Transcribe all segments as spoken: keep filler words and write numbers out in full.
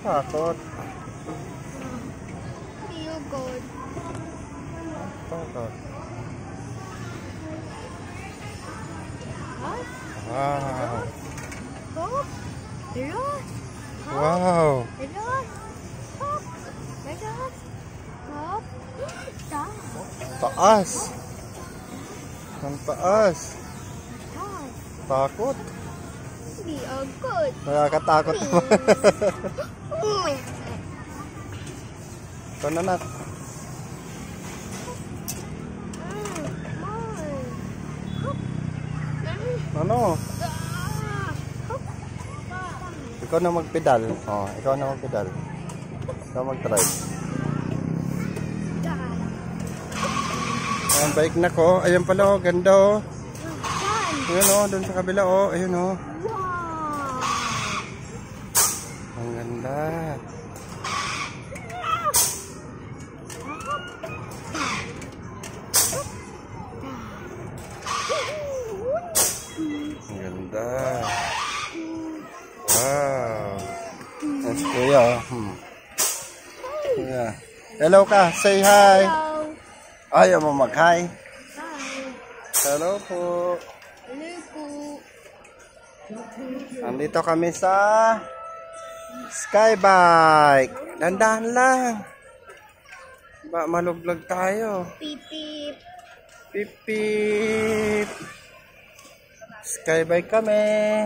Takot. Feel good. Takot. Huh? Wow. Hop. Reload. Wow. Reload. Hop. Reload. Hop. Stop. Taas. Ang taas. Stop. Takot. Feel good. Nakakatakot naman. Ito na nak. Ano? Ikaw na magpedal. Oh, ikaw na magpedal. Ikaw mag-drive. Ayan, bike na ko. Ayan pala oh, ganda oh. Ayan oh, doon sa kabila oh. Ayan oh. Ang ganda. Ang ganda. Wow. That's kuya oh. Hmm. Yeah. Hello ka. Say hi. Hello. Ayaw mo mag-hi. Hi. Hello po. Hello po. Andito kami sa Skybike. Dandahan lang. Ba, maluglag tayo. Pip pip. Pip pip. Skybike kami.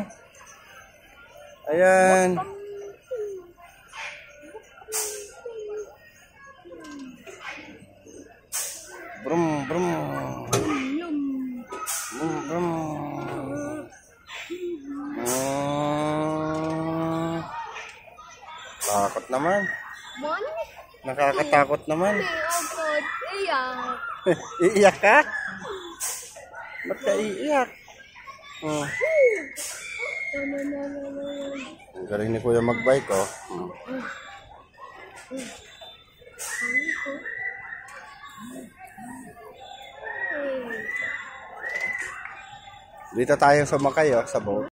Ayan. Brum brum. Brum brum. Hmm. Takot naman. Mon? Nakakatakot naman. May agad. Iyak. Iiyak ka? Ba't ka iiyak? Hmm. Ang galing ni Kuya magbike oh. Hmm. Dito tayo sumakay oh, sa boat.